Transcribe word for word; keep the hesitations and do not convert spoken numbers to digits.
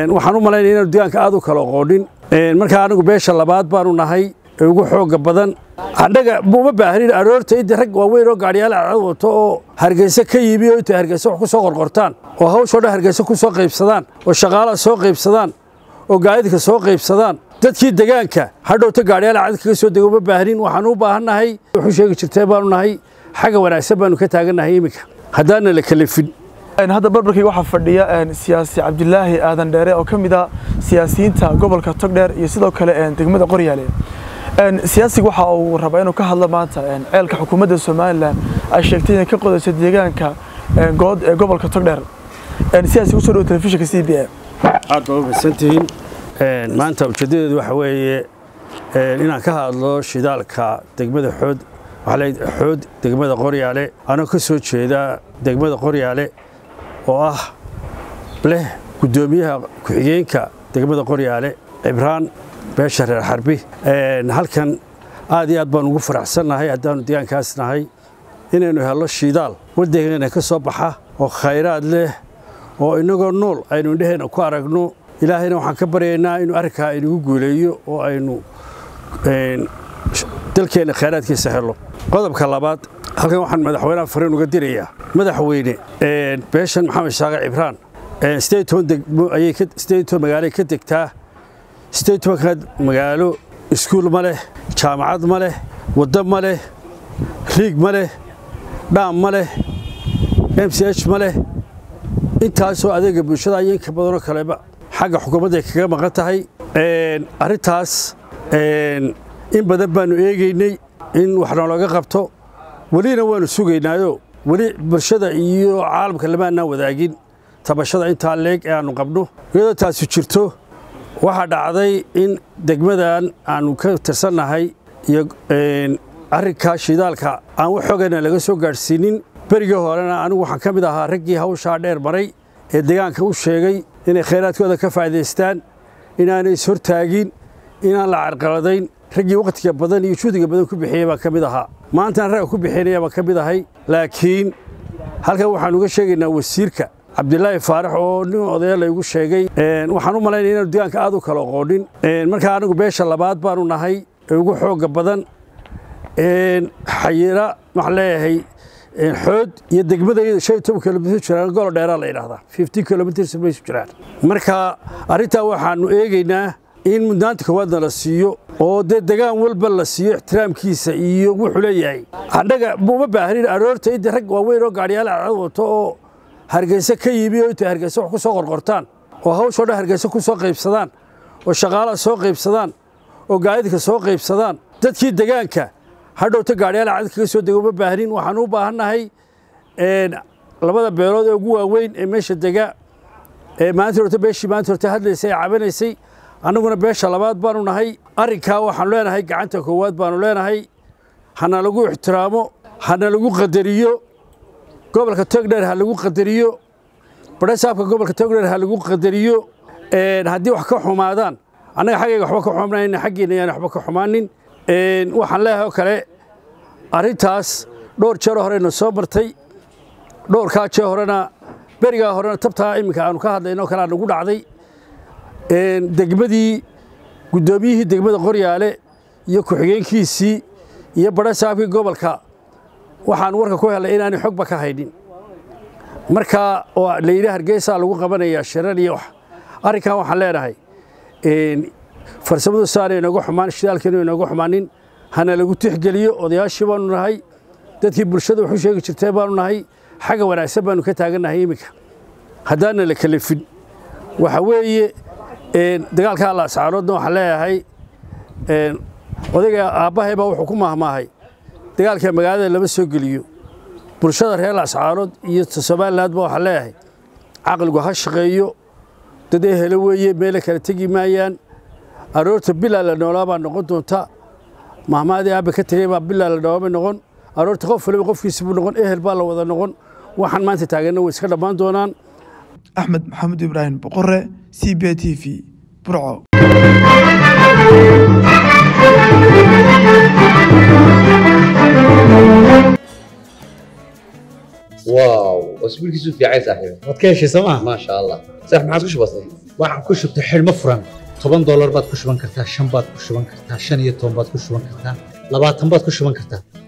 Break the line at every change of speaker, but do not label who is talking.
waxaan u malaynaa inaan deegaanka aad u kala qoodhin marka anigu beesha labaad baanu nahay ugu xoog badan annaga uma baahnin aroorta inta rag waaweyn oo gaariyaal cad wato oo hargeysa ka yimi oo inta hargeysa wax ku soo qorqortaan oo hawshooda hargeysa ku soo qaybsadaan oo shaqaalaha soo qaybsadaan oo gaadiidka soo qaybsadaan dadkii deegaanka hadhowta gaariyaal cad kaga soo dego uma baahnin waxaan u baahanahay wuxuu sheegi jirtay baanu nahay xaga wanaagsan baanu ka taaganahay iminka haddaana la kalifin
hadda barbarkii waxaa fadhiya siyaasi Cabdilaahi Aadan Dheere oo kamid ah siyaasiyiinta gobolka Togdheer iyo sidoo kale degmada Qoryaale siyaasigu waxa uu rabaa inuu ka hadlo maanta ceelka xukuumadda Soomaaliland ay sheegtay in ka qodayso deegaanka good ee gobolka Togdheer siyaasigu soo dhaw telefishinka C B A
aad baa u mahadsantihiin maanta ujeedadeedu waxa weeye inaan ka hadlo shidaalka degmada Xood waxa la Xood degmada Qoryaale anoo ka soo jeeda degmada Qoryaale oo ah leh gudoomiyaha ku-xigeenka degmada Qoryaale Ibraan beesha reer Harbi halkan aad iyo aad baan ugu faraxsanahay hadaan deegaankaas nahay inaynu helno shidaal wadankeena ka soo baxa oo khayraad leh oo inagoo nool aynu indhaheena ku aragno ilaahayna waxaan ka baryaynaa inuu arrinkaa inagu guuleeyo oo aynu dalkeena khayraadkiisa helo qodobka labaad halkan waxaan madaxweynaha fariin uga dirayaa madaxweyne beeshan maxamed shaaqi Ibraan state degmo ayay ka state magaalo ka degtaa state ka magaalo iskuul ma leh jaamacad ma leh wada ma leh riig ma leh dhaam ma leh M C H ma leh intaasoo adeega bulshada ayay ka badan kaleba xagga xukuumadda kaga maqan tahay arrintaas in badan baanu eegaynay in wax looga qabto walina waanu sugaynaayo wali bulshada iyo caalamka lama wadaagin tabashada inta leeg ee aanu qabno iyadoo taasi jirto waxa dhacday in degmadan aanu ka tirsanahay iyo arrinka shidaalka aan wax xoogana laga soo gaarsiinin bariga horena anigu waxaan kamid ahaa raggii hawsha dheer maray ee deegaanka u sheegay inay khayraadkooda ka faa'iideystaan inaanay is hortaagin inaan la carqaladayn raggii waqtiga badan iyo juhdiga badan ku bixiyay baa kamid ahaa maanta rag ku bixinaya baa kamid ahay laakiin halkan waxaan uga sheegaynaa wasiirka Cabdilaahi Faarax oo nin odayaal ay ugu sheegay waxaan u malaynaa inaan deegaanka aad u kala qoodhin marka anigu beesha labaad baanu nahay ugu xoog badan xayira wax leeyahay Xood iyo degmada shan iyo toban kiiloomitir jiraan gol dheer la yiraahdaa fifty kilometers bay jiraan marka arinta waxaanu eegaynaa in mudnaanta koowaadna la siiyo oo deegaan walba la siiyo ixtiraamkiisa iyo wuxuu leeyahay annaga uma baahnin aroorta inta rag waaweyn oo gaariyaal cad wato oo hargeysa ka yimi oo inta hargeysa wax ku soo qorqortaan oo hawshooda hargeysa ku soo qaybsadaan oo shaqaalaha soo qaybsadaan oo gaadiidka soo qaybsadaan dadkii deegaanka hadhowta gaariyaal cad kaga soo dego uma baahnin waxaan u baahanahay labada beelood ee ugu waaweyn ee meesha dega ee maanta horta beeshii maanta horta hadlaysay cabanaysay annaguna beesha labaad baanu nahay arrinkaa waxaan leenahay gacanta koowaad baanu leenahay hana lagu ixtiraamo hana lagu qadariyo gobolka Togdheer ha lagu qadariyo barasaabka gobolka Togdheer ha lagu qadariyo haddii wax ka xumaadaan annaga xagayga waxba ka xumaanayna xaggeena ayaan waxba ka xumaanin waxaan leeyahay kale arrintaas dhowr jeer horena soo martay dhowr ka jeer horena bariga horena tabta iminka aanu ka hadlayno kala nagu dhacday degmadii gudoomiyihii degmada Qoryaale iyo ku-xigeenkiisii iyo barasaabkii gobolka waxaan warka ku helay inaan xogba ka haynin marka oo leeyahay Hargeysa lagu qabanaya shirar iyo wax arrinkan waxaan leenahay farsamadu saareen ugu xumaan shidaalkeenu ugu xumaanin hana lagu tixgeliyo odayaashii baanu nahay dadkii bulshada wuxuu sheegi jirtay baanu nahay xaga wanaagsan baanu ka taaganahay iminka haddaana la kalifin waxa weeye dagaalka la saaroodna waxa leeyahay odayga aabahay baa wuxuu ku mahmaahay dagaalka magaalada lama soo geliyo bulshada reer Ascaanood iyo Soomaaliland baa waxa leeyahay aqalku ha shaqeeyo dad ehel weeye meel kala tagi maayaan aroorta bilaa la noolaaba noqon doonta mahmaadi aaba ka tagay baa bilaa la noolaaba noqon aroorta qof waliba qofkiisa buu noqon ehel baa la wada noqon waxaan maanta taagana way iska dhamaan doonaan
Axmed Maxamed Ibrahim Boqorre C B A T V Burco
واو اسبوعك في عين صاحبي
ما تكيش سما
ما شاء الله صح ما عاد كش بسيط waxaan ku shubtay xidhmo furan toban doolar baad ku shuban kartaa shan baad ku shuban kartaa shan iyo toban baad ku shuban kartaa labaatan baad ku shuban kartaa